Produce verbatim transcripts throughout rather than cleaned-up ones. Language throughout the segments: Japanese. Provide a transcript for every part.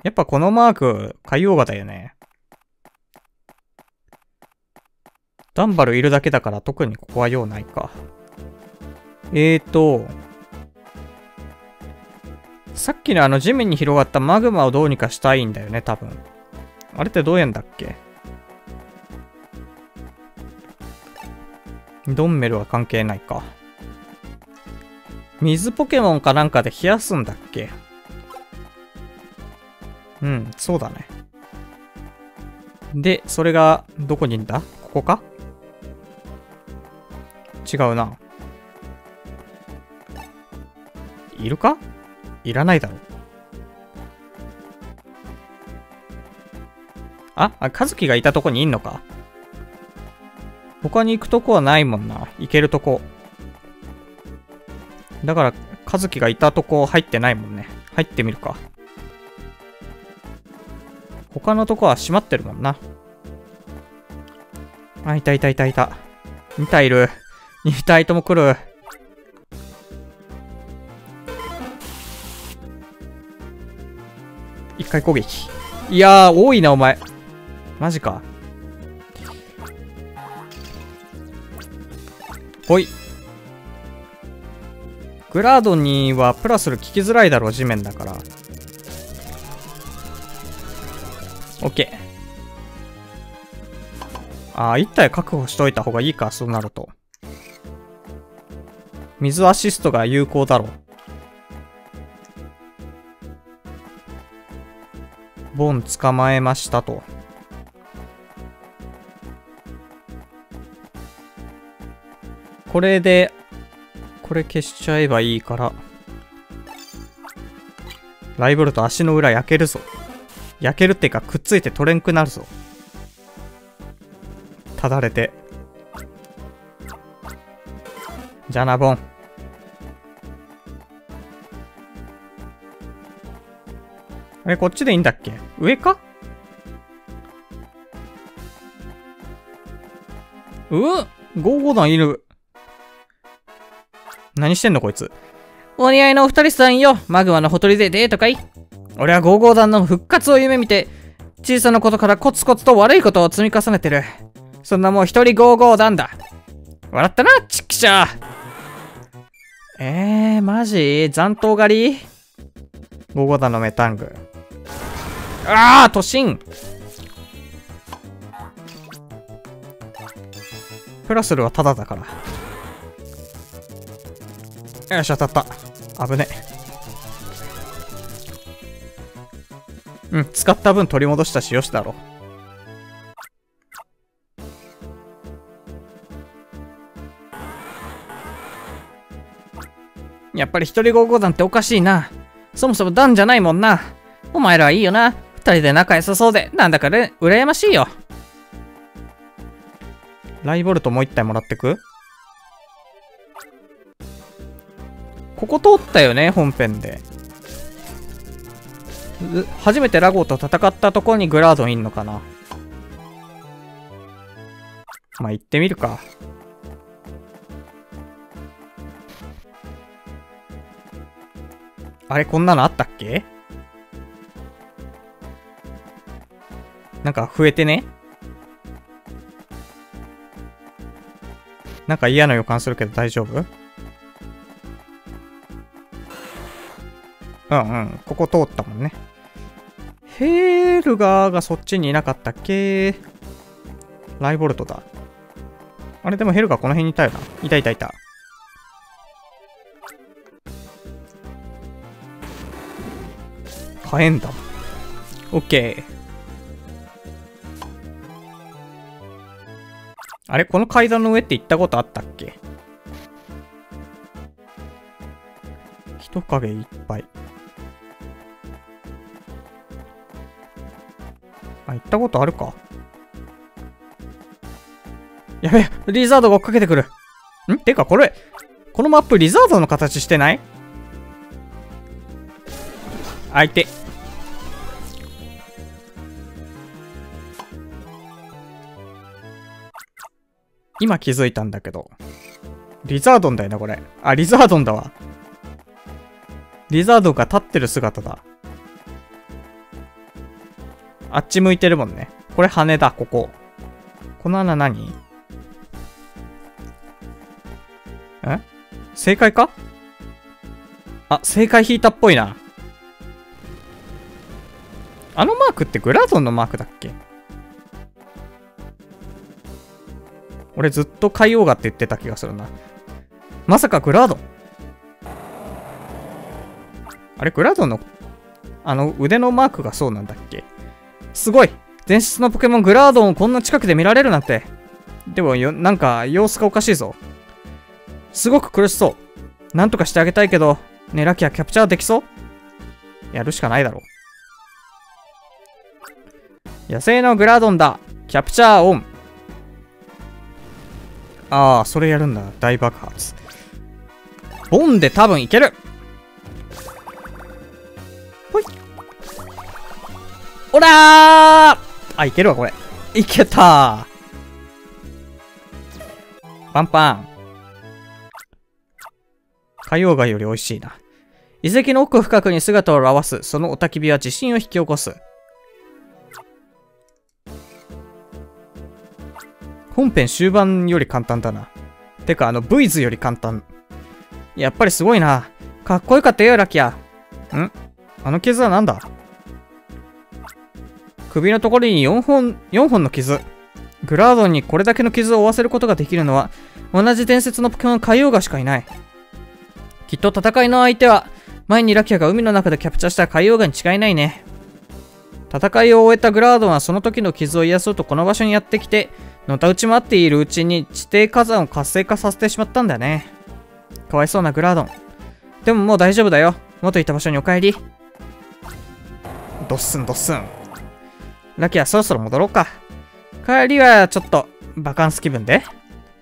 やっぱこのマーク、海洋画だよね。ダンバルいるだけだから特にここは用ないか。えーと、さっきのあの地面に広がったマグマをどうにかしたいんだよね、多分。あれってどうやんだっけ？ドンメルは関係ないか。水ポケモンかなんかで冷やすんだっけ？うん、そうだね。で、それがどこにいんだ？ここか？違うな。いるか？いらないだろ。あ、あ、カズキがいたとこにいんのか。他に行くとこはないもんな。行けるとこ。だから、カズキがいたとこ入ってないもんね。入ってみるか。他のとこは閉まってるもんな。あ、いたいたいたいた。に体いる。に体とも来る。一回攻撃。いやー、多いな、お前。マジか。ほい。グラードンにはプラスル効きづらいだろう、地面だから。オッケー。ああ、一体確保しといた方がいいか、そうなると。水アシストが有効だろう。ボン捕まえましたと。これで、これ消しちゃえばいいから。ライボルト足の裏焼けるぞ。焼けるってかくっついて取れんくなるぞ。ただれて。じゃあな、ボン。あれ、こっちでいいんだっけ？上か？うぅ !ごじゅうご 段いる。何してんのこいつ。お似合いのお二人さんよ。マグマのほとりでデートかい？俺はごじゅうご段の復活を夢見て、小さなことからコツコツと悪いことを積み重ねてる。そんなもう一人ごじゅうご段だ。笑ったな、チッキシャー。えー、マジ？残党狩り？ ごじゅうご 段のメタング。あー、突進！プラスルはタダだから。よし、当たった。危ね。うん、使った分取り戻したし、よしだろ。やっぱり一人ごじゅうご段っておかしいな。そもそも段じゃないもんな。お前らはいいよな。二人で仲良さそうで、なんだかね、羨ましいよ。ライボルトもう一体もらってく？ここ通ったよね、本編で。初めてラゴーと戦ったところにグラードンいんのかな。まあ、行ってみるか。あれ、こんなのあったっけ？なんか増えてね？なんか嫌な予感するけど大丈夫？うんうん。ここ通ったもんね。ヘールガーがそっちにいなかったっけ？ライボルトだ。あれでもヘルガーこの辺にいたよな。いたいたいた。火炎だ。オッケー。あれこの階段の上って行ったことあったっけ？人影いっぱい。あ、行ったことあるか。やべえ、リザードが追っかけてくる。んてかこれ、このマップリザードの形してない？相手。今気づいたんだけど。リザードンだよな、これ。あ、リザードンだわ。リザードンが立ってる姿だ。 あっち向いてるもんね。これ羽だ、ここ。この穴何？え？正解か？あ、正解引いたっぽいな。あのマークってグラドンのマークだっけ？俺ずっと海王ガって言ってた気がするな。まさかグラドン？あれグラドンのあの腕のマークがそうなんだっけ？すごい！伝説のポケモングラードンをこんな近くで見られるなんて。でもよ、なんか様子がおかしいぞ。すごく苦しそう。なんとかしてあげたいけど、ねえラキアキャプチャーできそう？やるしかないだろう。野生のグラードンだ。キャプチャーオン。ああ、それやるんだ。大爆発。ボンで多分いける。ほい。おらー！あ、いけるわ、これ。いけたー。パンパン。海王貝より美味しいな。遺跡の奥深くに姿を現す。その雄たき火は地震を引き起こす。本編終盤より簡単だな。てか、あの、ブイズより簡単。やっぱりすごいな。かっこよかったよ、ラキア。ん？あの傷はなんだ？首のところによんほん、よんほんの傷。グラードンにこれだけの傷を負わせることができるのは、同じ伝説のポケモン海王ガしかいない。きっと戦いの相手は、前にラキアが海の中でキャプチャーした海王ガに違いないね。戦いを終えたグラードンはその時の傷を癒そうとこの場所にやってきて、のたうち回っているうちに地底火山を活性化させてしまったんだね。かわいそうなグラードン。でももう大丈夫だよ。元いた場所にお帰り。ドッスンドッスン。ラキアそろそろ戻ろうか。帰りはちょっとバカンス気分で。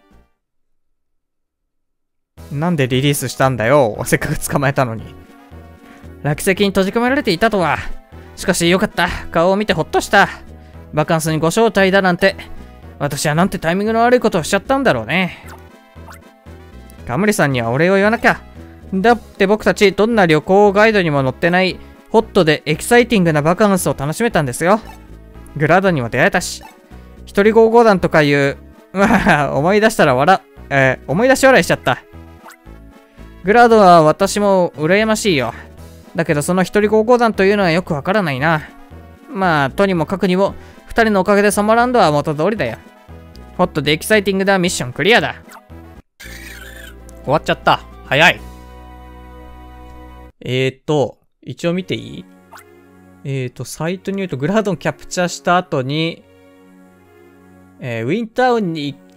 なんでリリースしたんだよ。せっかく捕まえたのに。落石に閉じ込められていたとは。しかしよかった。顔を見てほっとした。バカンスにご招待だなんて。私はなんてタイミングの悪いことをしちゃったんだろうね。ガムリさんにはお礼を言わなきゃ。だって僕たちどんな旅行ガイドにも載ってないホットでエキサイティングなバカンスを楽しめたんですよ。グラドにも出会えたし。一人合合団とかいう、まあ、思い出したら笑、えー、思い出し笑いしちゃった。グラドは私も羨ましいよ。だけどその一人合合団というのはよくわからないな。まあ、とにもかくにも、二人のおかげでサマーランドは元通りだよ。ホットでエキサイティングだ。ミッションクリアだ。終わっちゃった。早い。えーと、一応見ていい？えーと、サイトに言うと、グラドンキャプチャーした後に、えー、ウィンタウンに行って、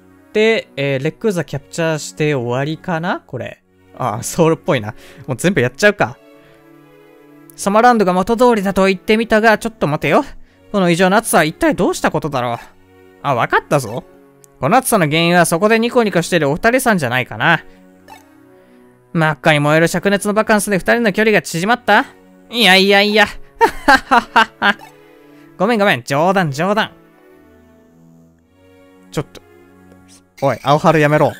えー、レックーザキャプチャーして終わりかなこれ。ああ、ソウルっぽいな。もう全部やっちゃうか。サマーランドが元通りだと言ってみたが、ちょっと待てよ。この異常な暑さは一体どうしたことだろう。あ、わかったぞ。この暑さの原因はそこでニコニコしてるお二人さんじゃないかな。真っ赤に燃える灼熱のバカンスで二人の距離が縮まった？いやいやいや。はははは。ごめんごめん。冗談冗談。ちょっと。おい、青春やめろ。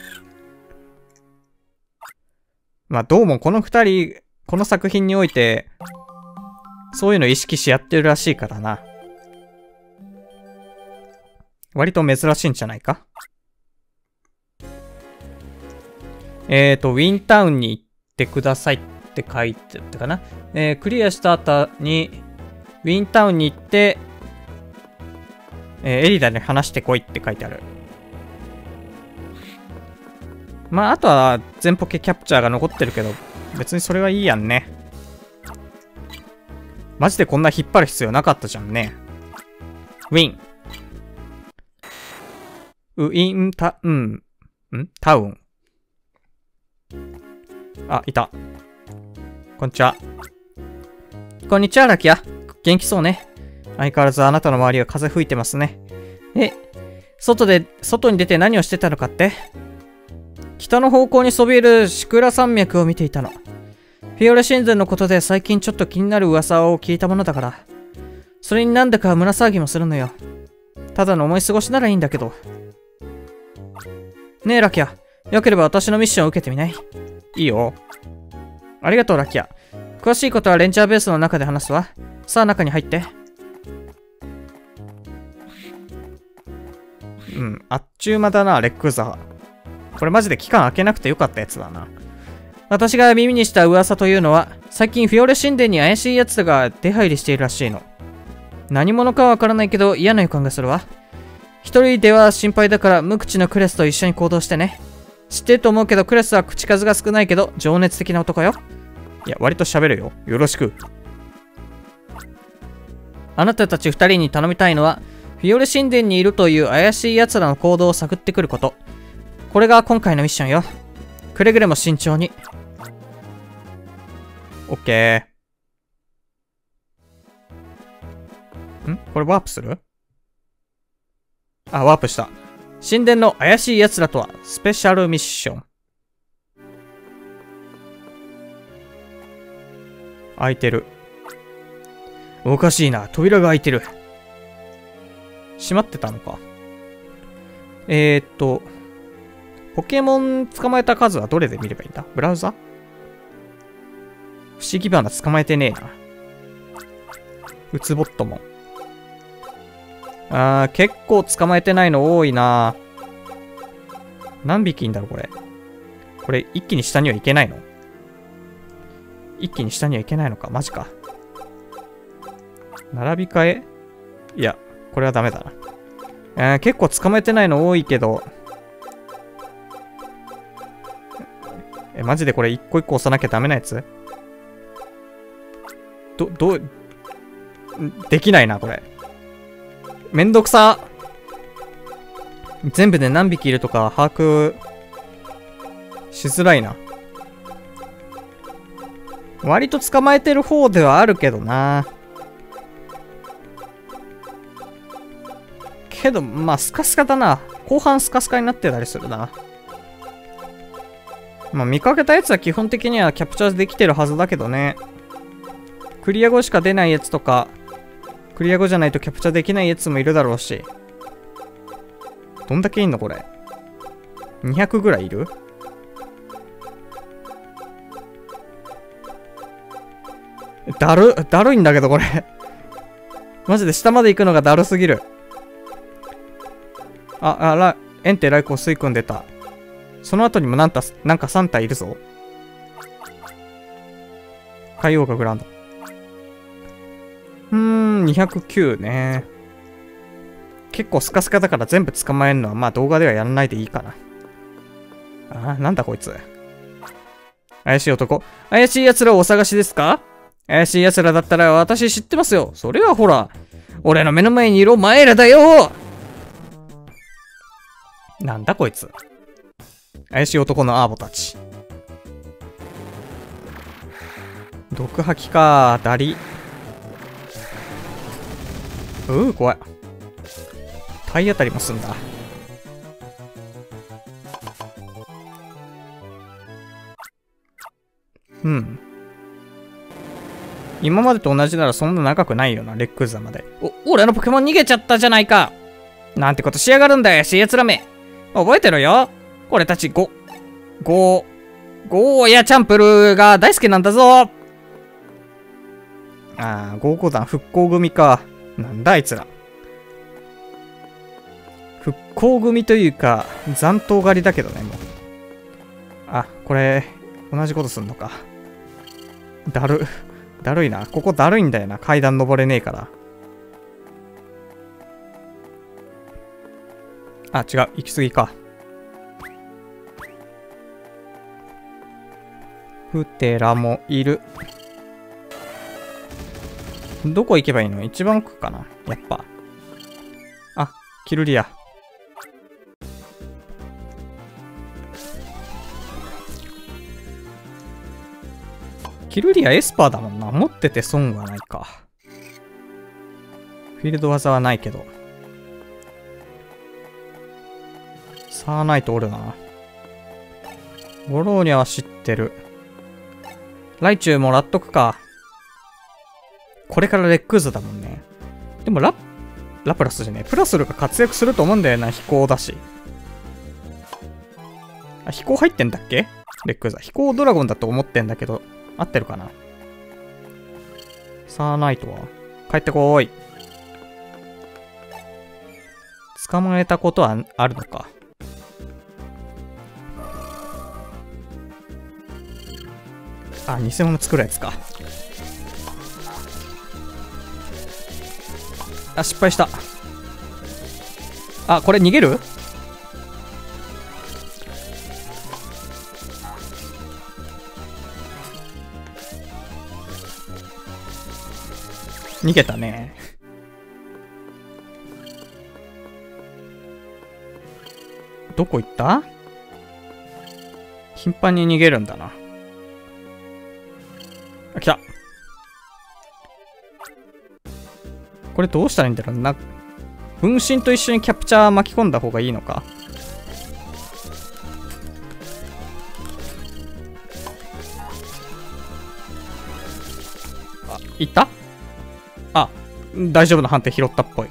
まあ、どうもこの二人、この作品において、そういうの意識しやってるらしいからな。割と珍しいんじゃないか？えーと、ウィンタウンに行ってくださいって書いてあったかな。えー、クリアした後に、ウィンタウンに行って、えー、エリダに話してこいって書いてある。まあ、あとは全ポケキャプチャーが残ってるけど、別にそれはいいやんね。マジでこんな引っ張る必要なかったじゃんね。ウィン。ウィンタウン。んタウン。あ、いた。こんにちは。こんにちは、ラキア。元気そうね。相変わらずあなたの周りは風吹いてますね。え、外で、外に出て何をしてたのかって？北の方向にそびえるシクラ山脈を見ていたの。フィオレ神殿のことで最近ちょっと気になる噂を聞いたものだから。それになんだか胸騒ぎもするのよ。ただの思い過ごしならいいんだけど。ねえ、ラキア。よければ私のミッションを受けてみない？いいよ。ありがとう、ラキア。詳しいことはレンジャーベースの中で話すわ。さあ、中に入って。 ん、あっちゅう間だな、レックーザ。これマジで期間空けなくてよかったやつだな。私が耳にした噂というのは、最近フィオレ神殿に怪しい奴が出入りしているらしいの。何者かはわからないけど嫌な予感がするわ。一人では心配だから無口のクレスと一緒に行動してね。知ってると思うけどクレスは口数が少ないけど情熱的な男よ。いや、割と喋るよ。よろしく。あなたたち二人に頼みたいのは、フィオレ神殿にいるという怪しい奴らの行動を探ってくること。これが今回のミッションよ。くれぐれも慎重に。オッケー。んこれワープする？あ、ワープした。神殿の怪しい奴らとは、スペシャルミッション。開いてる。おかしいな。扉が開いてる。閉まってたのか。えー、っと、ポケモン捕まえた数はどれで見ればいいんだ？ブラウザ？不思議花捕まえてねえな。ウツボットも。あー、結構捕まえてないの多いな。何匹いんだろう、これ。これ、一気に下には行けないの？一気に下には行けないのか。マジか。並び替え？いや、これはダメだな。えー、結構捕まえてないの多いけど。え、マジでこれ一個一個押さなきゃダメなやつ？ど、どう、できないな、これ。めんどくさ。全部で何匹いるとか把握しづらいな。割と捕まえてる方ではあるけどな。けど、まあ、スカスカだな。後半スカスカになってたりするな。まあ、見かけたやつは基本的にはキャプチャーできてるはずだけどね。クリア後しか出ないやつとか、クリア後じゃないとキャプチャーできないやつもいるだろうし。どんだけいんのこれ。にひゃくぐらいいる？だる、だるいんだけどこれ。マジで下まで行くのがだるすぎる。あ、あら、エンテライコ吸い込んでた。その後にもなんた、なんかさん体いるぞ。海洋がグランド。うーん、にひゃくきゅうね。結構スカスカだから全部捕まえるのはまあ動画ではやらないでいいかな。あー、なんだこいつ。怪しい男。怪しい奴らをお探しですか？怪しい奴らだったら私知ってますよ。それはほら、俺の目の前にいるお前らだよ。なんだこいつ。怪しい男のアーボたち。毒吐きかー、ダリ。うー、怖い。体当たりもすんだ。うん。今までと同じならそんな長くないよな、レックーザまで。お、俺のポケモン逃げちゃったじゃないか。なんてことしやがるんだよ、しやつらめ。覚えてろよ。俺たちゴ、ゴー、ゴーヤチャンプルーが大好きなんだぞ。あー、ゴーゴ団復興組か。なんだあいつら。復興組というか、残党狩りだけどね、もう。あ、これ、同じことすんのか。だる。だるいな。ここだるいんだよな。階段登れねえから。あ、違う。行き過ぎか。フテラもいる。どこ行けばいいの？一番奥かなやっぱ。あ、キルリア。キルリアエスパーだもんな。持ってて損はないか。フィールド技はないけど。サーナイトおるな。ゴローニャは知ってる。ライチュウもらっとくか。これからレックーズだもんね。でもラ、ラプラスじゃねえ。プラスルが活躍すると思うんだよな。飛行だし。あ、飛行入ってんだっけレックーズは。飛行ドラゴンだと思ってんだけど。合ってるかな。サーナイトは帰ってこーい。 捕まえたことはあるのか。あ、偽物作るやつか。あ、失敗した。あ、これ逃げる？逃げたね。どこ行った？頻繁に逃げるんだな。あ、来た。これどうしたらいいんだろうな。分身と一緒にキャプチャー巻き込んだ方がいいのか。あ、いった？あ、大丈夫な判定拾ったっぽい。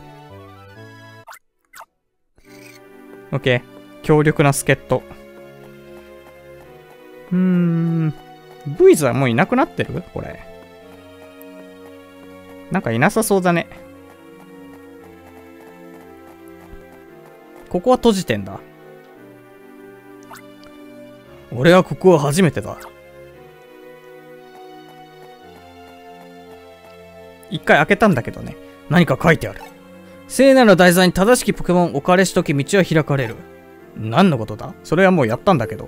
オッケー。強力な助っ人。うーん。ブイズはもういなくなってる？これ。なんかいなさそうだね。ここは閉じてんだ。俺はここは初めてだ。一回開けたんだけどね。何か書いてある。聖なる題材に正しきポケモン置かれしとき道は開かれる。何のことだ？それはもうやったんだけど。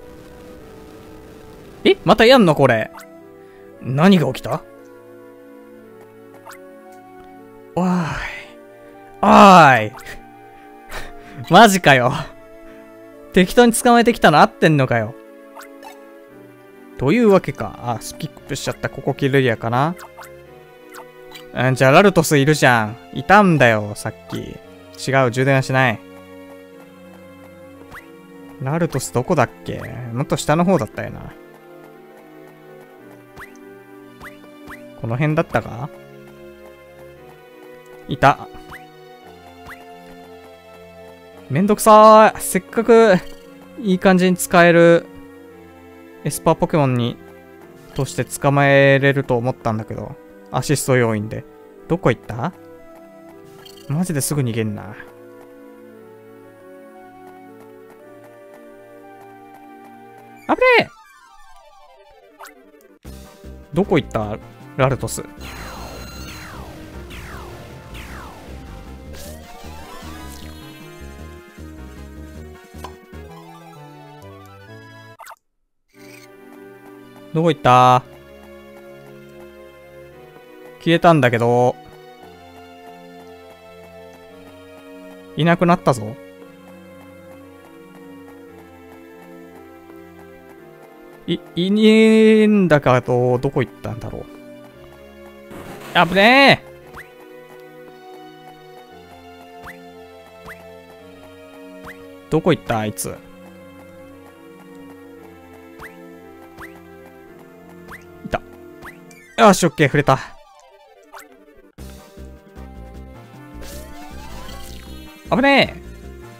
え？またやんのこれ。何が起きた？おーい。おーい。マジかよ。適当に捕まえてきたの合ってんのかよ。というわけか。あ、スキップしちゃった。ここキルリアかな。うん、じゃあラルトスいるじゃん。いたんだよ、さっき。違う、充電はしない。ラルトスどこだっけ？もっと下の方だったよな。この辺だったか？いた。めんどくさーい。せっかくいい感じに使えるエスパーポケモンにとして捕まえれると思ったんだけど、アシスト要員で。どこ行った？マジですぐ逃げんな。あぶねえ！どこ行ったラルトス。どこ行った？消えたんだけど。いなくなったぞ。い、いねえんだかと、どこ行ったんだろう。あぶねえ！どこ行ったあいつ。いた。よし、オッケー、触れた。危ねえ。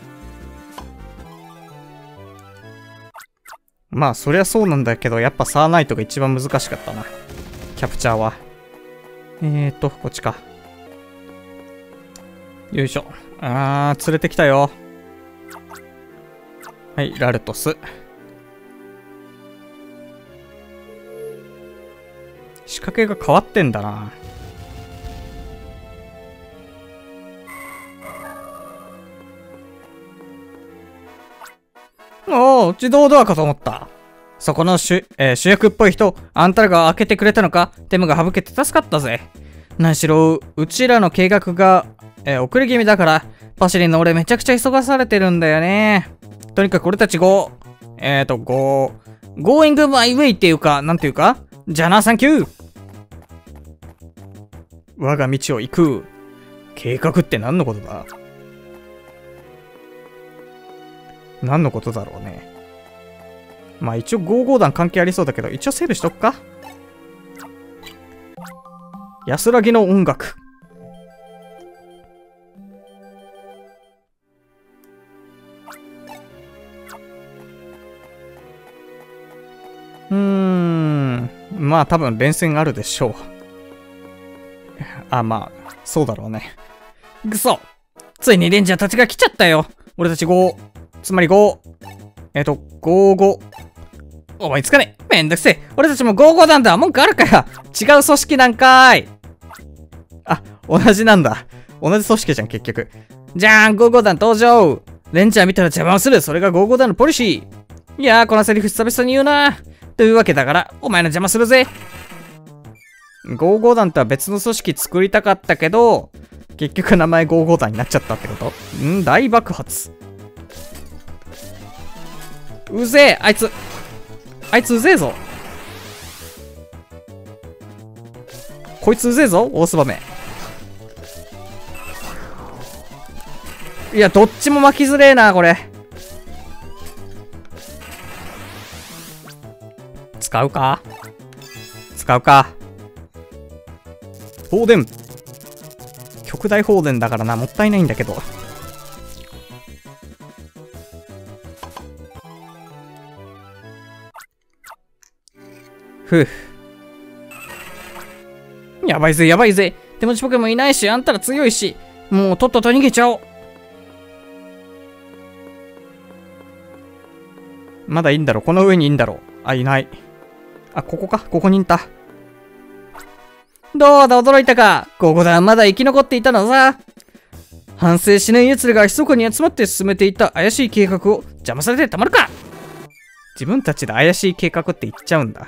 まあ、そりゃそうなんだけど、やっぱサーナイトが一番難しかったな。キャプチャーは。えーと、こっちか。よいしょ。あー、連れてきたよ。はい、ラルトス。仕掛けが変わってんだな。おお、自動ドアかと思った。そこの主、えー、主役っぽい人、あんたらが開けてくれたのか？テムが省けて助かったぜ。何しろ、うちらの計画が、えー、遅れ気味だから、パシリンの俺めちゃくちゃ急がされてるんだよね。とにかく俺たちゴー、えーと、ゴー、ゴーイングマイウェイっていうか、なんていうか？じゃあな、サンキュー！我が道を行く。計画って何のことだ？何のことだろうね。まあ一応ご号弾関係ありそうだけど、一応セーブしとくか。安らぎの音楽。うーん。まあ多分連戦あるでしょう。あ、まあ、そうだろうね。くそ！ ついにレンジャーたちが来ちゃったよ。俺たちご、つまりご、えっと、ごご。思いつかねえ。めんどくせえ。俺たちもごご団だ。文句あるかよ。違う組織なんかーい。あ、同じなんだ。同じ組織じゃん、結局。じゃーん、ごご団登場。レンジャー見たら邪魔をする。それがごご団のポリシー。いやー、このセリフ久々に言うな。というわけだから、お前の邪魔するぜ。ごご団とは別の組織作りたかったけど、結局名前ごご団になっちゃったってこと？ん？大爆発。うぜえ、あいつ。あいつうぜえぞ。こいつうぜえぞ、大スバメ。いや、どっちも巻きづれえな、これ。使うか使うか。放電。極大放電だからな、もったいないんだけど。ふう。やばいぜ、やばいぜ。手持ちポケモンいないし、あんたら強いし、もうとっとと逃げちゃおう。まだいいんだろ、この上にいいんだろ。あ、いない。あ、ここか、ここにいた。どうだ、驚いたか。ここだ、まだ生き残っていたのさ。反省しない奴らが密かに集まって進めていた怪しい計画を邪魔されてたまるか。自分たちで怪しい計画って言っちゃうんだ。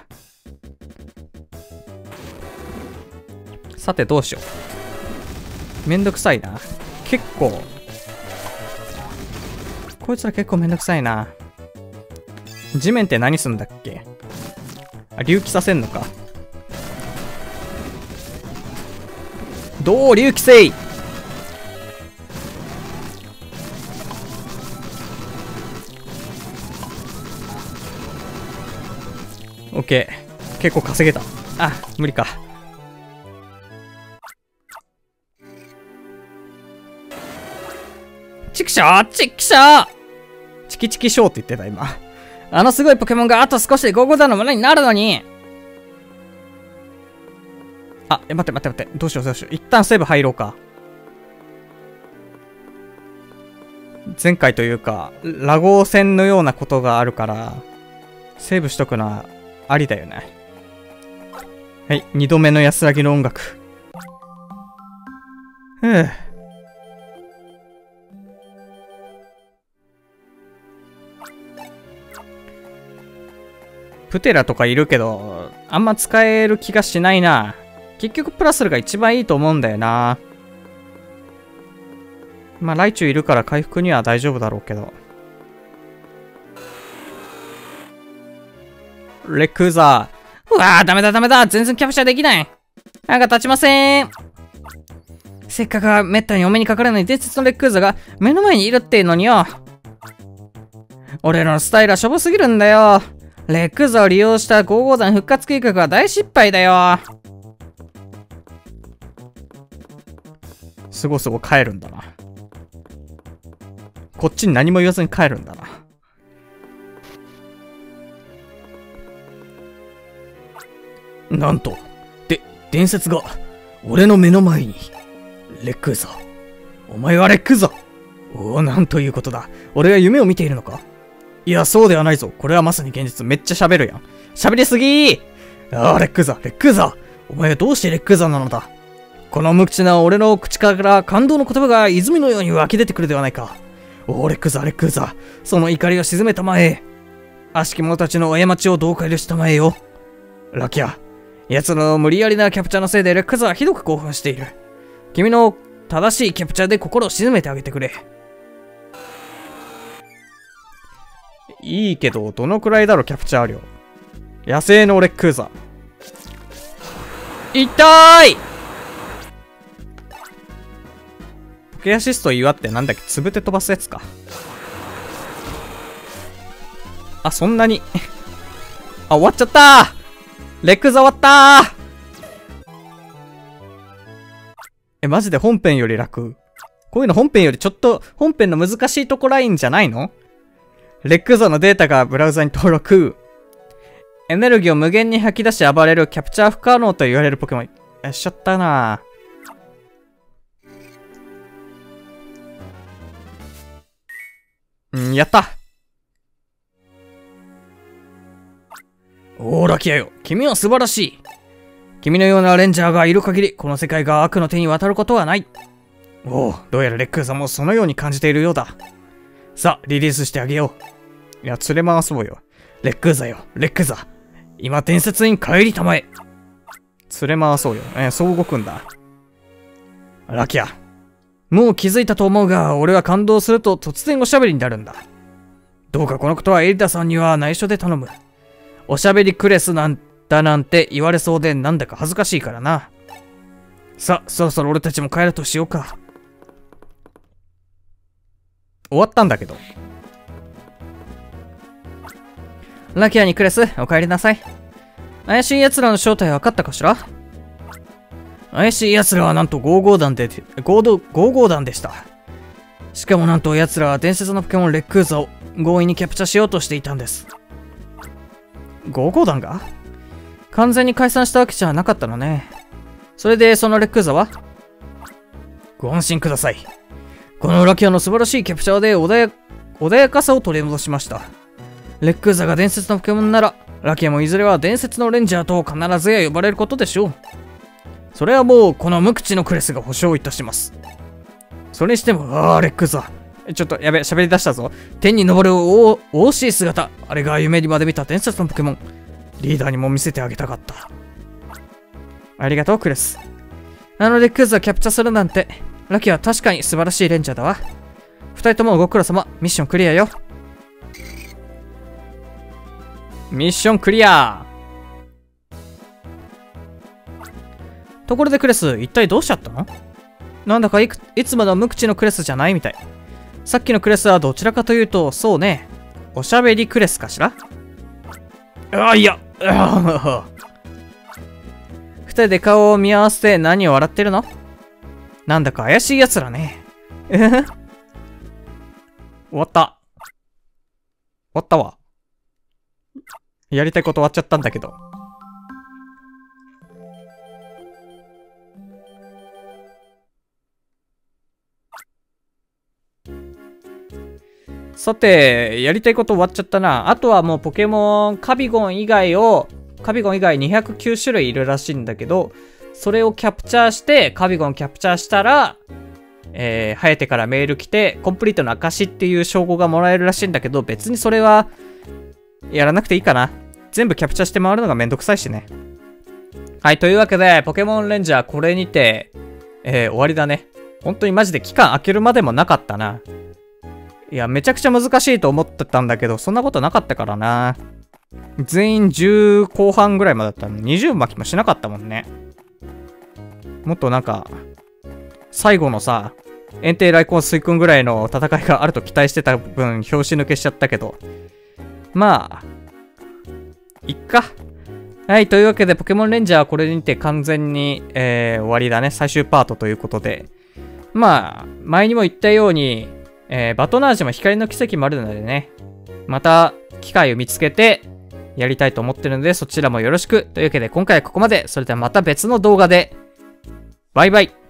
さてどうしよう。めんどくさいな。結構。こいつら結構めんどくさいな。地面って何すんだっけ？あ、隆起させんのか。どう隆起せい！オッケー。結構稼げた。あ、無理か。チクショーチクショーチキチキショーって言ってた、今。あのすごいポケモンがあと少しでごご団のものになるのに。あ、え、待って待って待って。どうしようどうしよう。一旦セーブ入ろうか。前回というか、ラゴー戦のようなことがあるから、セーブしとくのはありだよね。はい、二度目の安らぎの音楽。ふぅ。プテラとかいるけど、あんま使える気がしないな。結局プラスルが一番いいと思うんだよな。まあ、ライチュウいるから回復には大丈夫だろうけど。レックーザー。うわー、ダメだダメだ。全然キャプチャーできない。なんか立ちません。せっかくめったにお目にかかれない伝説のレックーザーが目の前にいるっていうのによ。俺らのスタイルはしょぼすぎるんだよ。レックーザーを利用したごご団復活計画は大失敗だよ。すごすご帰るんだな。こっちに何も言わずに帰るんだな。なんと、で、伝説が、俺の目の前に。レックーザー。お前はレックーザー。おお、なんということだ。俺は夢を見ているのか？いや、そうではないぞ。これはまさに現実。めっちゃ喋るやん。喋りすぎー。ああ、レックーザー、レックーザー。お前はどうしてレックーザーなのだ？この無口な俺の口から感動の言葉が泉のように湧き出てくるではないか。おお、レックーザー、レックーザー。その怒りを鎮めたまえ。悪しき者たちの過ちをどうか許したまえよ。ラキア。奴の無理やりなキャプチャーのせいでレックーザーはひどく興奮している。君の正しいキャプチャーで心を鎮めてあげてくれ。いいけど、どのくらいだろ、キャプチャー量。野生のレックーザー。痛ーい！ポケアシスト祝ってなんだっけ、つぶて飛ばすやつか。あ、そんなに。あ、終わっちゃったー！レックーザー終わったー！え、マジで本編より楽。こういうの本編よりちょっと、本編の難しいとこラインじゃないの？レックーザーのデータがブラウザに登録。エネルギーを無限に吐き出し暴れるキャプチャー不可能と言われるポケモン。え、しちゃったなぁ。 うん、やった。おー、ラキアよ。君は素晴らしい。君のようなレンジャーがいる限り、この世界が悪の手に渡ることはない。おお、どうやらレックーザもそのように感じているようだ。さあ、リリースしてあげよう。いや、連れ回そうよ。レックーザよ、レックーザ。今、伝説に帰りたまえ。連れ回そうよ。えー、そう動くんだ。ラキア。もう気づいたと思うが、俺は感動すると突然おしゃべりになるんだ。どうかこのことはエリダさんには内緒で頼む。おしゃべりクレスなんだなんて言われそうでなんだか恥ずかしいからな。さあ、そろそろ俺たちも帰るとしようか。終わったんだけど。ラキアにクレス、お帰りなさい。怪しい奴らの正体は分かったかしら？怪しい奴らはなんとご号団で、ご号団でした。しかもなんと奴らは伝説のポケモンレックーザを強引にキャプチャーしようとしていたんです。ご号団が完全に解散したわけじゃなかったのね。それでそのレックーザは？ご安心ください。このラキアの素晴らしいキャプチャーで穏や、穏やかさを取り戻しました。レックーザが伝説のポケモンなら、ラキアもいずれは伝説のレンジャーと必ずや呼ばれることでしょう。それはもうこの無口のクレスが保証いたします。それにしても、ああ、レックーザ。ちょっとやべ、喋り出したぞ。天に昇るお惜しい姿。あれが夢にまで見た伝説のポケモン。リーダーにも見せてあげたかった。ありがとう、クレス。あのレックーザをキャプチャーするなんて、ラキは確かに素晴らしいレンジャーだわ。二人ともご苦労様、ミッションクリアよ。ミッションクリア。ところでクレス、一体どうしちゃったの？なんだかいくいつもの無口のクレスじゃないみたい。さっきのクレスはどちらかというと、そうね、おしゃべりクレスかしら？ああ、いや、二人で顔を見合わせて何を笑ってるの？なんだか怪しい奴らね。えへへ。終わった。終わったわ。やりたいこと終わっちゃったんだけど。さて、やりたいこと終わっちゃったな。あとはもうポケモン、カビゴン以外を、カビゴン以外にひゃくきゅう種類いるらしいんだけど、それをキャプチャーして、カビゴンキャプチャーしたら、えー、ハヤテからメール来て、コンプリートの証っていう称号がもらえるらしいんだけど、別にそれは、やらなくていいかな。全部キャプチャーして回るのがめんどくさいしね。はい、というわけで、ポケモンレンジャーこれにて、えー、終わりだね。本当にマジで期間空けるまでもなかったな。いや、めちゃくちゃ難しいと思ってたんだけど、そんなことなかったからな。全員じゅう後半ぐらいまでだったのに、にじゅう巻きもしなかったもんね。もっとなんか、最後のさ、炎帝来航水君ぐらいの戦いがあると期待してた分、拍子抜けしちゃったけど。まあ、いっか。はい、というわけで、ポケモンレンジャーはこれにて完全に、えー、終わりだね。最終パートということで。まあ、前にも言ったように、えー、バトナージも光の奇跡もあるのでね。また、機会を見つけて、やりたいと思ってるので、そちらもよろしく。というわけで、今回はここまで。それではまた別の動画で。バイバイ。